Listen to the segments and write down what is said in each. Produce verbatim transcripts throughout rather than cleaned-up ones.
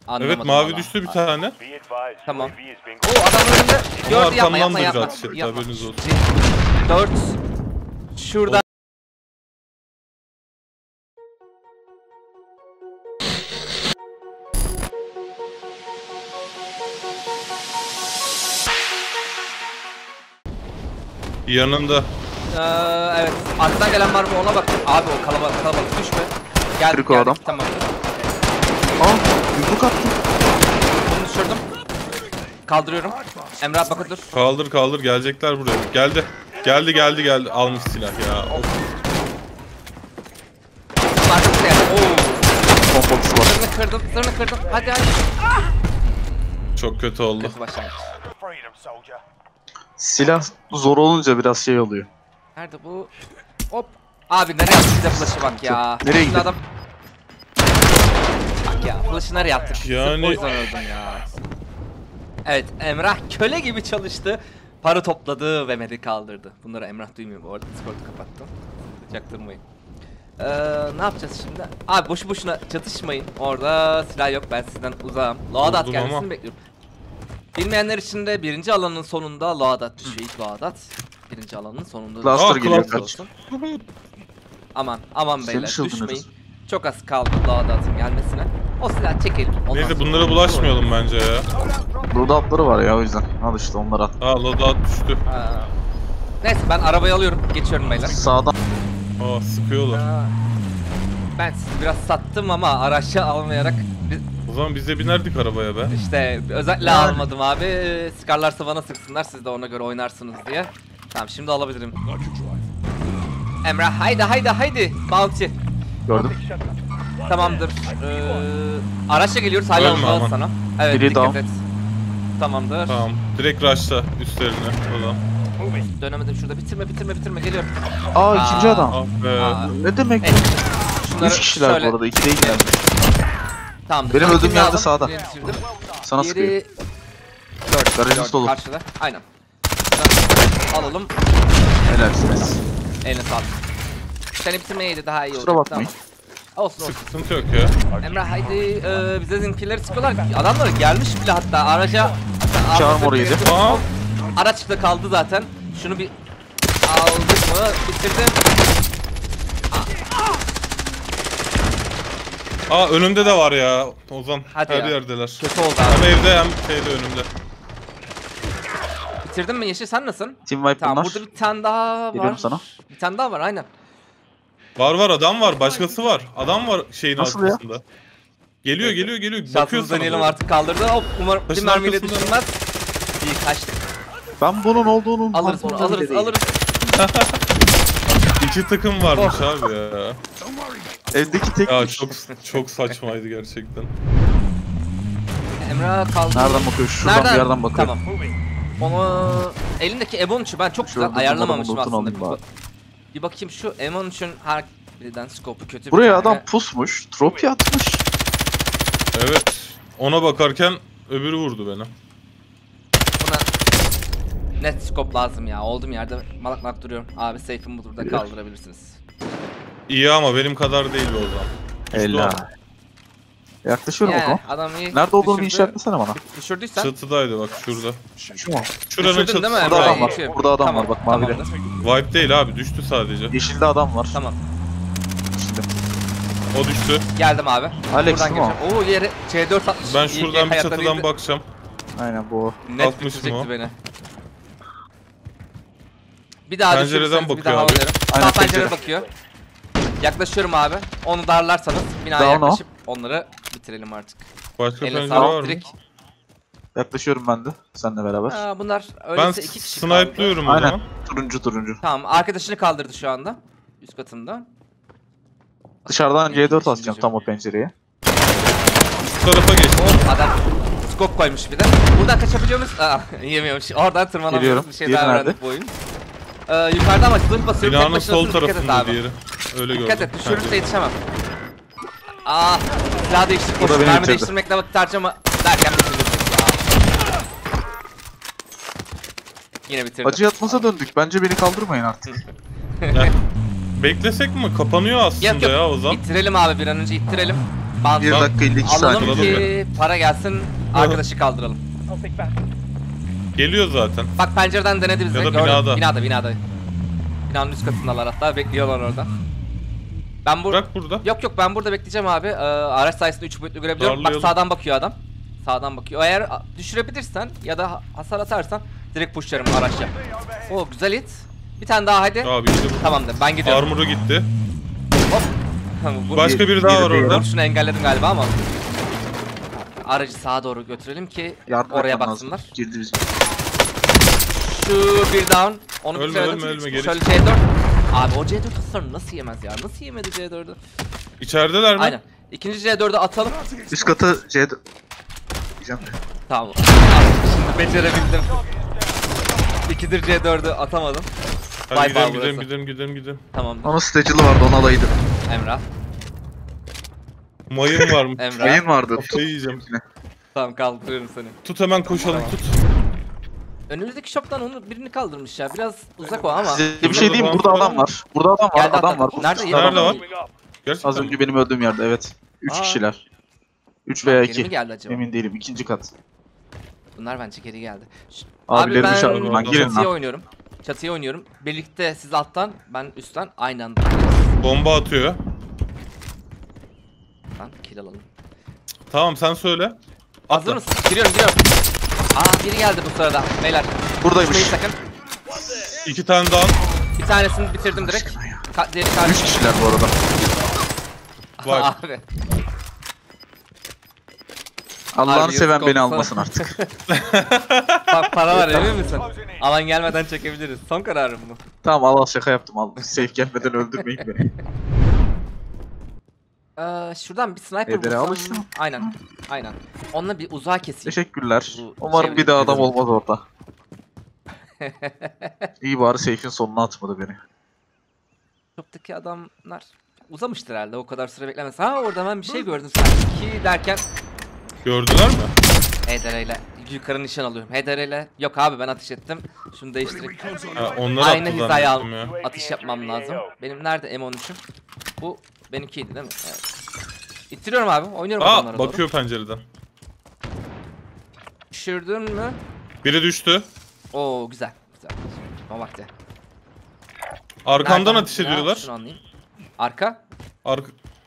Anlamadım Evet mavi valla. düştü bir tane. Tamam. Oo adam önünde. Gördü, yapma yapma da yapma. biraz şey, yapma. haberiniz olsun. dört. Şurada. Yanında. Ee, evet. Arkadan gelen var mı ona bak. Abi o kalabalık kalabalık düşme. Geldik Kırık o geldik. adam. Tamam. Aa, yumruk attım. Bunu düşürdüm. Kaldırıyorum. Emre abi bakın dur. Kaldır kaldır gelecekler buraya. Geldi. Geldi geldi geldi. Almış silah ya. Of. Arkası geldi. Oo. Pompalısı var. Zırhını kırdım. Zırhını kırdım. Hadi hadi. Çok kötü oldu. Kötü başlangıç. Silah zor olunca biraz şey oluyor. Nerede bu? Hop. Abi nereye attı bize flash'ı bak ya. Nereye Şimdi gidiyor? adam. Bak ya flash'ı nereye attık? Yani- Sırf o yüzden öldüm ya. Evet Emrah köle gibi çalıştı. Para topladı ve medi kaldırdı. Bunları Emrah duymuyor bu arada. Discord'u kapattım. Çaktırmayın. Ee, ne yapacağız şimdi? Abi boşu boşuna çatışmayın. Orada silah yok, ben sizden uzağım. Loadat Vurdum gelmesini ama. bekliyorum. Bilmeyenler için de birinci alanın sonunda Loadat düşüyor. İlk Loadat. Birinci alanın sonunda Cluster Aa, geliyor cluster. kaç. Aman aman Seni beyler çıldırırız. düşmeyin. Çok az kaldı Loadat'ın gelmesine. O silah çekelim. Ondan Neyse sonra- bunlara bulaşmayalım bence ya. Loadout'ları var ya o yüzden. Al işte onları at. Aa loadout düştü. Aa. Neyse ben arabayı alıyorum. Geçiyorum beyler. Sağdan. Aa sıkıyorlar. Aa. Ben sizi biraz sattım ama araçı almayarak bi- O zaman biz de binerdik arabaya be. işte özellikle almadım abi. Sıkarlarsa bana sıksınlar, siz de ona göre oynarsınız diye. Tamam şimdi alabilirim. Emrah haydi haydi haydi. Bounty. Gördüm. Tamamdır. Ee, araçla geliyoruz hala Ölme uzağız aman. sana. Evet Biri dikkat down. et. Tamamdır. Tamam. Direkt rush'la üstlerine o zaman. Dönemedim şurada, bitirme bitirme bitirme geliyorum. Aa ikinci Aa. adam. Ah be. Aa. Ne demek? Evet. Şunları Üç kişiler şöyle- bu arada. iki değiller. Tamamdır. Benim Birini öldüğüm yerde aldım, sağda. birini düşürdüm. Sana sıkıyor. Diğeri dört. Garajın dört solu. Karşıda. Aynen. Şuradan alalım. Helalsiniz. Eline sağlık. Seni bitirmeyeydi daha iyi oldu. Kusura bakmayın. Olsun olsun. Sıkıntı yok ya. Emre haydi e, bize zinkileri sıkıyorlar. Adamlar gelmiş bile hatta araca. hatta Çağırma arabada orayı biri- da. Aa. Araçta kaldı zaten. Şunu bir aldık mı? Bitirdim. Aa önümde de var ya. Ozan Hadi her ya. yerdeler. Kötü oldu Hem abi. evde hem şeyde önümde. Bitirdin mi Yeşil, sen nasılsın? Team wipe Tamam bunlar. burada bir tane daha var. Geliyorum sana. Bir tane daha var aynen. Var var adam var. Başkası var. Adam var şeyin Nasıl ya? arkasında. Geliyor geliyor geliyor. Bakıyor Şansımızı sana deneyelim doğru. artık, kaldırdı. Hop umarım bir Taşın mermiyle arkasında. düşürmez. İyi kaçtık. Ben bunun olduğunu Alırız bunu, farkında alırız bile alırız. İki takım varmış Oh. abi ya. değilim. Evdeki tek Ya çok çok saçmaydı gerçekten. Emre kaldı. Nereden bakıyor? Şuradan bir yerden bakıyor. Tamam. Onu elindeki M on üçü ben çok Şurada güzel ayarlamamışım adamın lootunu aslında. alayım Bir, bir bakayım şu M on üçün her birden scope'u kötü. bir Buraya tane. adam pusmuş. Tropi atmış. Evet. Ona bakarken öbürü vurdu beni. Buna net scope lazım ya. Olduğum yerde malak malak duruyorum. Abi safe'imi bu turda kaldırabilirsiniz. İyi ama benim kadar değil o zaman. Ella. Yaklaşıyorum Yani bakalım. adam iyi Nerede olduğunu bir düşürdü. işaretlesene bana. Düşürdüysen. Çatıdaydı bak şurada. Şu mu? Şuranın Düşürdün değil mi? çatısında. Burada Emre? adam var. Geçiyorum. Burada adam Tamam, var bak mavide. tamamdır. Vibe değil abi düştü sadece. Yeşilde adam var. Tamam. Yeşilde. O düştü. Geldim abi. Alex Buradan değil mi geçeceğim. Oo yeri C dört altmış. Ben İyi, şuradan bir hayatta çatıdan değildi. bakacağım. Aynen bu. Net altmış mı bitirecekti o? beni. Bir daha Pencereden düşürürseniz bir bakıyor daha abi. alırım. Aynen, Sağ pencereye pencere. bakıyor. Yaklaşıyorum abi. Onu darlarsanız binaya Down o. yaklaşıp onları bitirelim artık. Başka Eline pencere var sağlık mı? direkt. Yaklaşıyorum ben de. Seninle beraber. Aa, bunlar Ben öyleyse iki kişi kaldı. snipe'lıyorum o Aynen. zaman. Turuncu turuncu. Tamam, arkadaşını kaldırdı şu anda. Üst katında. Dışarıdan C dört İkinci atacağım tam o pencereye. Şu tarafa geçtim. Hop adam scope koymuş bir de. Buradan kaçabiliyor muyuz? Aa yemiyormuş. Oradan tırmanamıyoruz. Geliyorum. Bir şey Diğeri daha nerede? öğrendik bu oyun. Ee, yukarıda ama zırh basıyorum. Binanın tek başına sol zırh, dikkat et tarafında abi. diğeri. Öyle gördüm. Dikkat et, düşürürse yetişemem. Aa, silah değiştir, Bu da koş. beni Mermi bitirdi. değiştirmekle vakit harcama derken bitirdim. Yine bitirdim. Acı yatmasa döndük. Bence beni kaldırmayın artık. Heh. Beklesek mi? Kapanıyor aslında Yok yok, ya Ozan. ittirelim abi, bir an önce ittirelim. Bant. bir dakika elli iki Alalım saniye. Alalım ki para gelsin, arkadaşı kaldıralım. Geliyor zaten. Bak pencereden denedi bizi. Ya da gördüm. binada. Binada, binada. Binanın üst katındalar hatta, bekliyorlar orada. Ben burada... Bırak burada. Yok yok, ben burada bekleyeceğim abi. Ee, araç sayesinde üç boyutlu görebiliyorum. Bak Darlayalım. sağdan bakıyor adam. Sağdan bakıyor. Eğer a, düşürebilirsen ya da ha- hasar atarsan direkt pushlarım araçla. Oo güzel hit. Bir tane daha hadi. Abi işte bu. Tamamdır, ben gidiyorum. Armor'u gitti. Hop. Vur- Başka biri daha var Biri orada. Vur, şunu engelledim galiba ama. Aracı sağa doğru götürelim ki Yardım oraya etmem baksınlar. lazım. Girdi bizim. Şu bir down. Onu Ölme, bitirelim. ölme, ölme, geri Şöyle çık. C dört. Abi o C dört hasarını nasıl yemez ya? Nasıl yemedi C dördü? İçerideler mi? Aynen. İkinci C dördü atalım. Üst katı C dört. Diyeceğim. Tamam. Şimdi becerebildim. İkidir C dördü atamadım. Hadi Vay gidelim be gidelim, burası. gidelim gidelim gidelim. Tamam. Onun stacılı vardı, onu alaydı. Emrah. Mayın var mı? Emrah. Yayın vardı. Kafayı yiyeceğim. Tamam, kaldırıyorum seni. Tut hemen koşalım tut. Önümüzdeki shop'tan onu birini kaldırmış ya. Biraz uzak o ama. Size bir şey diyeyim mi? Burada adam var. Burada adam var. Geldi Adam hatta. var. Nerede? Burada Nerede adam var? Gerçekten Az mi? önce benim öldüğüm yerde, evet. Üç Aa. kişiler. Üç veya Geri mi iki. geldi acaba? Emin değilim. İkinci kat. Bunlar bence geri geldi. Ş- Abilerini ben çağırın lan. Girin çatıya lan. oynuyorum. Çatıya oynuyorum. Birlikte siz alttan, ben üstten aynı anda. Bomba atıyor. Lan kill alalım. Tamam sen söyle. Hazır Atla. mısın? Giriyorum, giriyorum. Aa biri geldi bu sırada. Beyler. Buradaymış. Düşmeyin sakın. İki tane daha. Bir tanesini bitirdim direkt. Ka diğeri karşı. Üç kişiler bu arada. Vay. Abi. Allah'ını Abi, seven yazık beni oldu almasın sana. artık. Bak para var, emin misin? Alan gelmeden çekebiliriz. Son kararım bu. Tamam, al al, şaka yaptım, al. Safe gelmeden öldürmeyin beni. Ee, şuradan bir sniper Edere bulsam. alıştın mı? Aynen. Aynen. Onunla bir uzağa keseyim. Teşekkürler. Bu Umarım şey- bir daha adam olmaz orada. İyi bari safe'in sonuna atmadı beni. Shop'taki adamlar uzamıştır herhalde, o kadar süre beklemez. Ha orada ben bir şey gördüm sanki derken Gördüler mi? Hedereyle yukarı nişan alıyorum. Hedereyle yok abi, ben ateş ettim. Şunu değiştirip Ha, onları aynı attı hizaya al. zannettim ya. Atış yapmam lazım. Benim nerede M on üç'üm? Bu benimkiydi değil mi? Evet. İttiriyorum abi. Oynuyorum adamlara Aa doğru. bakıyor pencereden. Düşürdün mü? Biri düştü. Oo güzel. Güzel. O vakti. Arkamdan Nereden ateş ya? ediyorlar. Şunu anlayayım. Arka? Arka...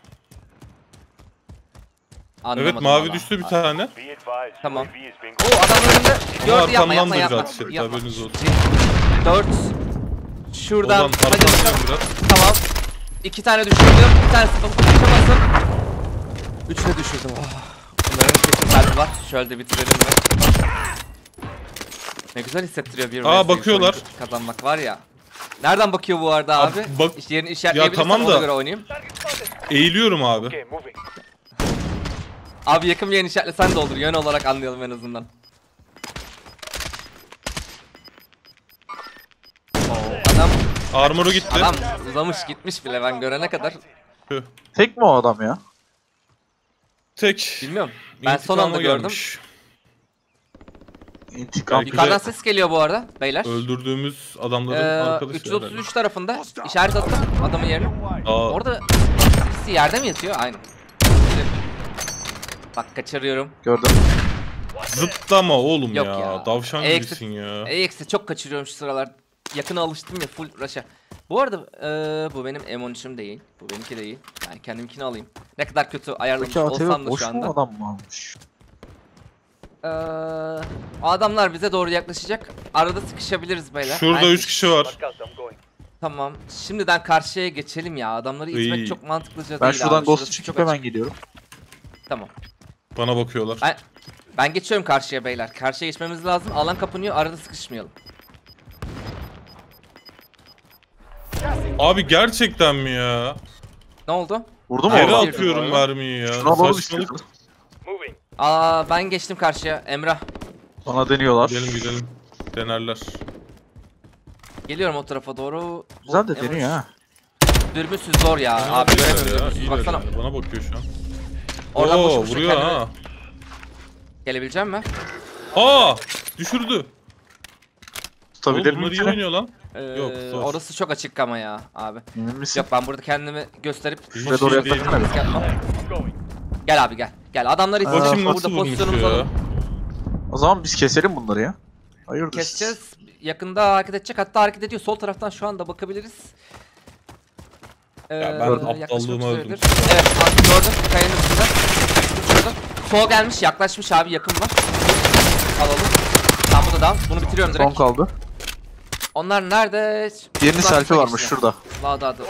Anlamadım Evet mavi valla. düştü bir Ar- tane. Tamam. Oo adam önünde. Gördü, yapma arkamdan yapma da yapma. biri ateş etti, Yapma. haberiniz olsun. Dört. Şuradan. Oradan Hadi arkamdan bakalım. biraz. Tamam. İki tane düşürdüm. Bir tanesi kaçamasın. Üçü de düşürdüm. Oh. Bunların kesin kalbi var. Şöyle de bitirelim mi? Ne güzel hissettiriyor bir Aa, vs bakıyorlar. oyunu kazanmak var ya. Nereden bakıyor bu arada Abi, abi? bak- İş yerini işaretleyebilirsen tamam ona da- göre oynayayım. Eğiliyorum abi. Abi yakın bir yerini işaretlesen de olur. Yön olarak anlayalım en azından. Oo, adam Armor'u gitti. adam uzamış gitmiş bile ben görene kadar. Tüh. Tek mi o adam ya? Tek. Bilmiyorum. Ben son İntikama anda gördüm. gelmiş. İntikam. Belki- Yukarıdan Güzel. ses geliyor bu arada beyler. Öldürdüğümüz adamların Ee, arkadaşı. üç yüz otuz üç tarafında işaret attım adamın yerini. Aa, Orada birisi yerde mi yatıyor? Aynen. Bak kaçırıyorum. Gördüm. zıplama oğlum Yok ya. ya. Davşan Eksi- gibisin ya. E eksi çok kaçırıyorum şu sıralar. Yakına alıştım ya, full rush'a. Bu arada eee, bu benim M on üç'üm değil. Bu benimki değil. Ben kendimkini alayım. Ne kadar kötü ayarlamış Peki A T V olsam da boş şu mu anda. adam mı almış? Eee, o adamlar bize doğru yaklaşacak. Arada sıkışabiliriz beyler. Şurada Aynen. üç kişi var. Tamam. Şimdiden karşıya geçelim ya. Adamları itmek İyi. çok mantıklıca Ben değil şuradan abi. ghost Şurası çıkıp çok hemen açık. geliyorum. Tamam. Bana bakıyorlar. Ben ben geçiyorum karşıya beyler. Karşıya geçmemiz lazım. Alan kapanıyor. Arada sıkışmayalım. Abi gerçekten mi ya? Ne oldu? Vurdu mu Yere orada? atıyorum Abi. mermiyi ya. Şuna doğru Saçmalık. düştü. Aa ben geçtim karşıya. Emrah. Bana deniyorlar. Gidelim gidelim. Denerler. Geliyorum o tarafa doğru. Bu Güzel de M on üç deniyor ha. Dürbünsüz zor ya. Abi İyiler göremiyorum ya, dürbünsüz. iyiler Baksana. yani. Bana bakıyor şu an. Oradan boş Oo, boşuna vuruyor kendimi- ha. Gelebileceğim mi? Aa! Düşürdü. Tutabilir Oğlum bunlar iyi miyim? oynuyor lan. Ee, Yok, zor. orası çok açık ama ya abi. Emin misin? Yok ben burada kendimi gösterip Hiç Şuraya doğru iyi değil. yaklaşsana bir. risk yapmam. Gel abi gel. Gel adamları Aa, istiyoruz. Bakayım Burada nasıl vurmuş pozisyonumuzu ya. alalım. O zaman biz keselim bunları ya. Hayırdır? Keseceğiz. Yakında hareket edecek. Hatta hareket ediyor. Sol taraftan şu anda bakabiliriz. Ee, Ya ben yaklaşmak aptallığıma üzeredir. öldüm. Evet abi gördüm. Kayanın üstünde. Şurada. Sol gelmiş. Yaklaşmış abi. Yakın var. Alalım. Tamam bu da down. Bunu bitiriyorum Son direkt. kaldı. Onlar nerede? Diğerinin Uzakta selfie varmış geçti. şurada. Lağda adı.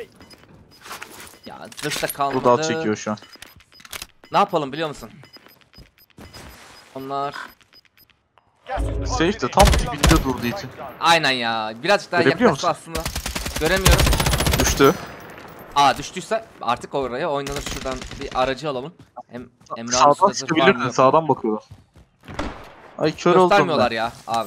Ya zırhta kalmadı. Bu dağ çekiyor şu an. Ne yapalım biliyor musun? Onlar... Safe de tam dibinde durduğu için. Aynen ya. Birazcık daha Görebiliyor yaklaşsa musun? aslında. Göremiyorum. Düştü. Aa düştüyse artık oraya oynanır. Şuradan bir aracı alalım. Hem Emrah'ın Sağdan üstünde zırh var çıkabilir mı? mi? Sağdan bakıyorlar. Ay kör oldum Göstermiyorlar ben. ya abi.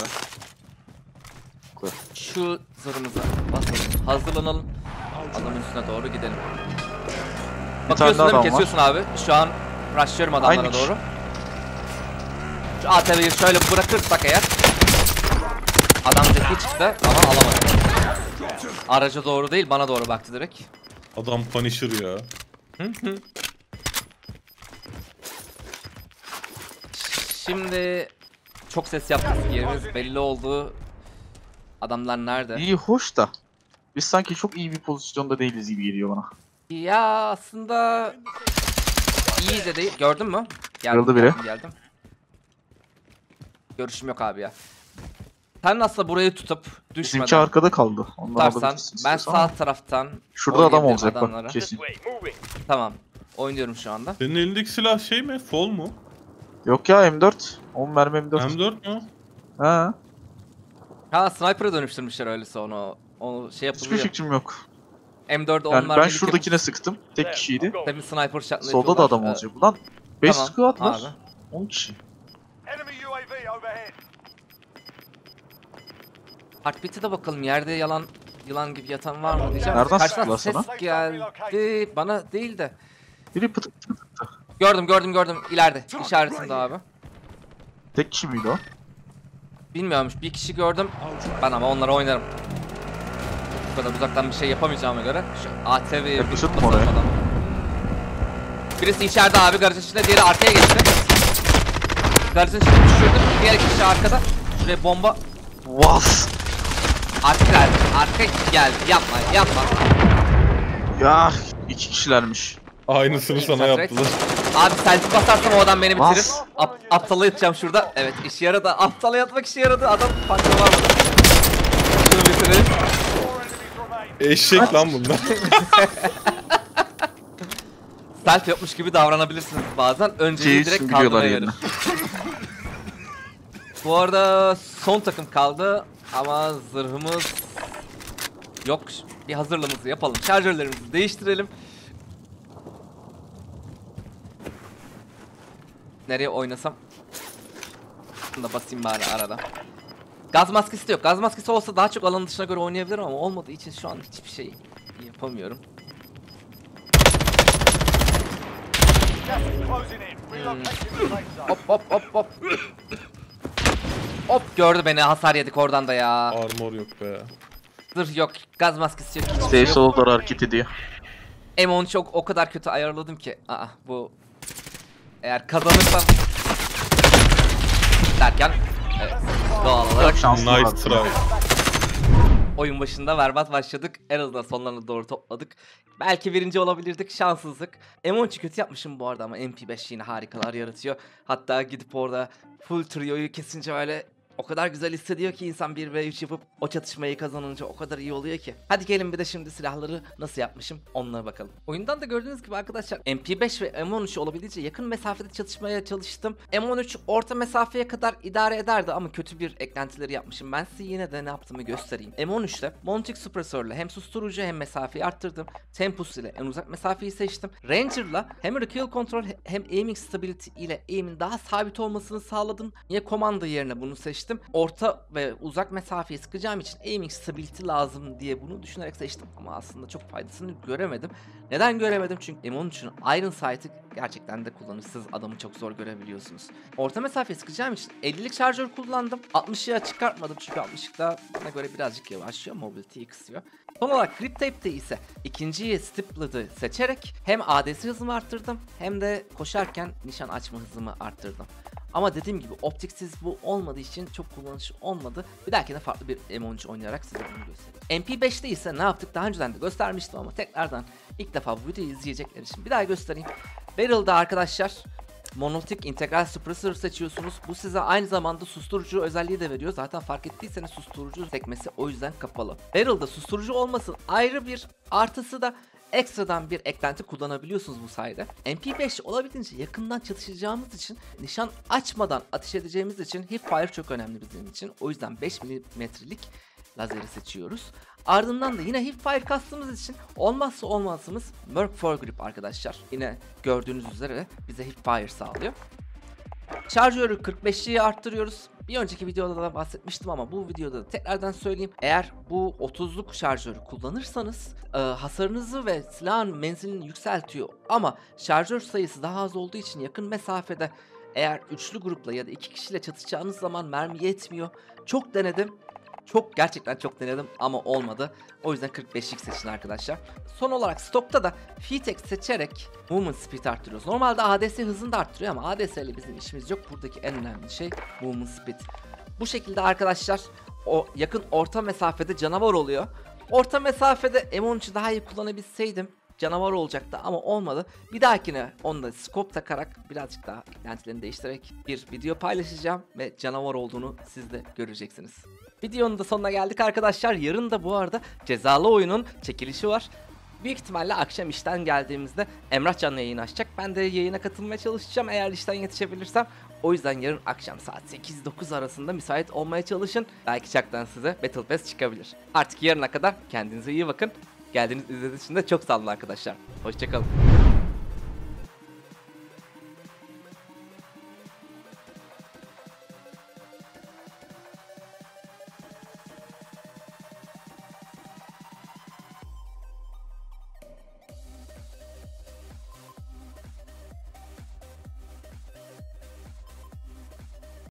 Şu zırhımıza basalım. Hazırlanalım. Adamın üstüne doğru gidelim. Bir Bakıyorsun tane değil mi? adam var. Kesiyorsun abi. Şu an rushlıyorum adamlara Aynı kişi. doğru. Şu A T V'yi şöyle bırakırsak eğer. Adam zeki çıktı ama alamadı. Araca doğru değil bana doğru baktı direkt. Adam Punisher ya. Şimdi çok ses yaptık, yerimiz belli oldu. Adamlar nerede? İyi hoş da. Biz sanki çok iyi bir pozisyonda değiliz gibi geliyor bana. Ya aslında iyi de değil. Gördün mü? Geldim, Kırıldı biri. geldim, geldim. Görüşüm yok abi ya. Sen nasıl burayı tutup Bizimki düşmeden arkada kaldı. Onlar tutarsan alabilirsin ben istiyorsan. sağ taraftan Şurada adam oynayabilirim olacak adamlara. bak kesin. Tamam. Oynuyorum şu anda. Senin elindeki silah şey mi? Fall mu? Yok ya M dört. on mermi M dört. M dört mü? Ha. Ha sniper'a dönüştürmüşler öyleyse onu. O şey Hiçbir yapılıyor. fikrim yok. M dört'e Yani onlar ben şuradakine sıktım. Tek kişiydi. tabii sniper şartlı Solda da adam olacak. Ulan beş Tamam, squad var. abi. on kişi. Heartbeat'e de bakalım. Yerde yalan yılan gibi yatan var mı diyeceğim. Nereden Karşıdan sıktılar ses geldi. Bana değil de. Biri pıt pıt pıt. Gördüm gördüm gördüm. İleride. İşaretinde abi. Tek kişi miydi o? Bilmiyormuş. Bir kişi gördüm. Ben ama onlara oynarım. Bu kadar uzaktan bir şey yapamayacağıma göre. Şu A T V'ye bir Yaklaşık mı basalım oraya? adam. Birisi içeride abi garajın içinde. Diğeri arkaya geçti. Garajın içinde düşürdüm. Diğer kişi arkada. Şuraya bomba. Was. Arka geldi. Arka geldi. Yapma yapma. Ya iki kişilermiş. Aynısını sana Satret. yaptılar. Abi selfie basarsam o adam beni bitirir. Bas. Ap aptala yatacağım şurada. Evet işe yaradı. Aptala yatmak işe yaradı. Adam farkına var mı? Şunu bitirelim. Eşek lan bunlar. Selfie yapmış gibi davranabilirsiniz bazen. Önceliği Keyif direkt biliyorlar kaldırmaya yerine. verir. Bu arada son takım kaldı. Ama zırhımız yok. Bir hazırlığımızı yapalım. Şarjörlerimizi değiştirelim. Nereye oynasam? Bunu da basayım bari arada. Gaz maskesi de yok. Gaz maskesi olsa daha çok alanın dışına göre oynayabilirim ama olmadığı için şu an hiçbir şey yapamıyorum. Hmm. Hop hop hop hop. Hop gördü beni, hasar yedik oradan da ya. Armor yok be. Zırh yok, gaz maskesi yok, hiçbir şey Safe yok. solda hareket ediyor. M on çok o kadar kötü ayarladım ki. Aa bu eğer kazanırsam derken evet, doğal olarak Şanslı var. Nice try. oyun başında berbat başladık. En azından sonlarına doğru topladık. Belki birinci olabilirdik, şanssızlık. M on üçü kötü yapmışım bu arada ama M P beş yine harikalar yaratıyor. Hatta gidip orada full trio'yu kesince öyle o kadar güzel hissediyor ki insan bir ve üç yapıp o çatışmayı kazanınca o kadar iyi oluyor ki. Hadi gelin bir de şimdi silahları nasıl yapmışım onlara bakalım. Oyundan da gördüğünüz gibi arkadaşlar M P beş ve M on üç olabildiğince yakın mesafede çatışmaya çalıştım. M on üç orta mesafeye kadar idare ederdi ama kötü bir eklentileri yapmışım. Ben size yine de ne yaptığımı göstereyim. M on üçte Montic Suppressor'la hem susturucu hem mesafeyi arttırdım. Tempus ile en uzak mesafeyi seçtim. Ranger'la hem recoil control hem aiming stability ile aim'in daha sabit olmasını sağladım. Yine commander yerine bunu seçtim. Orta ve uzak mesafeyi sıkacağım için aiming stability lazım diye bunu düşünerek seçtim. Ama aslında çok faydasını göremedim. Neden göremedim? Çünkü M on üçün Iron Sight'ı gerçekten de kullanışsız, adamı çok zor görebiliyorsunuz. Orta mesafeyi sıkacağım için ellilik şarjör kullandım. altmışlığa çıkartmadım çünkü altmışlıkta bana göre birazcık yavaşlıyor, mobility'yi kısıyor. Son olarak Grip Tape'de ise ikinciyi Stipled'ı seçerek hem A D S hızımı arttırdım hem de koşarken nişan açma hızımı arttırdım. Ama dediğim gibi optiksiz bu olmadığı için çok kullanışlı olmadı. Bir dahakine farklı bir M on üç oynayarak size bunu göstereyim. M P beşte ise ne yaptık daha önceden de göstermiştim ama tekrardan ilk defa bu videoyu izleyecekler için bir daha göstereyim. Barrel'da arkadaşlar Monolithic integral suppressor seçiyorsunuz. Bu size aynı zamanda susturucu özelliği de veriyor. Zaten fark ettiyseniz susturucu sekmesi o yüzden kapalı. Barrel'da susturucu olmasın ayrı bir artısı da ekstradan bir eklenti kullanabiliyorsunuz bu sayede. M P beş olabildiğince yakından çatışacağımız için, nişan açmadan ateş edeceğimiz için hipfire çok önemli bizim için. O yüzden beş milimetrelik lazeri seçiyoruz. Ardından da yine hipfire kastığımız için olmazsa olmazımız Merc Foregrip arkadaşlar. Yine gördüğünüz üzere bize hipfire sağlıyor. Şarjörü kırk beşliğe arttırıyoruz. Bir önceki videoda da bahsetmiştim ama bu videoda da tekrardan söyleyeyim. Eğer bu otuzluk şarjörü kullanırsanız e, hasarınızı ve silahın menzilini yükseltiyor. Ama şarjör sayısı daha az olduğu için yakın mesafede eğer üçlü grupla ya da iki kişiyle çatışacağınız zaman mermi yetmiyor. Çok denedim. Çok gerçekten çok denedim ama olmadı. O yüzden kırk beşlik seçin arkadaşlar. Son olarak stokta da Fitex seçerek movement speed arttırıyoruz. Normalde A D S hızını da arttırıyor ama A D S ile bizim işimiz yok. Buradaki en önemli şey movement speed. Bu şekilde arkadaşlar o yakın orta mesafede canavar oluyor. Orta mesafede M on üçü daha iyi kullanabilseydim canavar olacaktı ama olmadı. Bir dahakine onda scope takarak birazcık daha eklentilerini değiştirerek bir video paylaşacağım ve canavar olduğunu siz de göreceksiniz. Videonun da sonuna geldik arkadaşlar. Yarın da bu arada cezalı oyunun çekilişi var. Büyük ihtimalle akşam işten geldiğimizde Emrah canlı yayın açacak. Ben de yayına katılmaya çalışacağım eğer işten yetişebilirsem. O yüzden yarın akşam saat sekiz dokuz arasında müsait olmaya çalışın. Belki çaktan size Battle Pass çıkabilir. Artık yarına kadar kendinize iyi bakın. Geldiğiniz izlediğiniz için de çok sağ olun arkadaşlar. Hoşçakalın.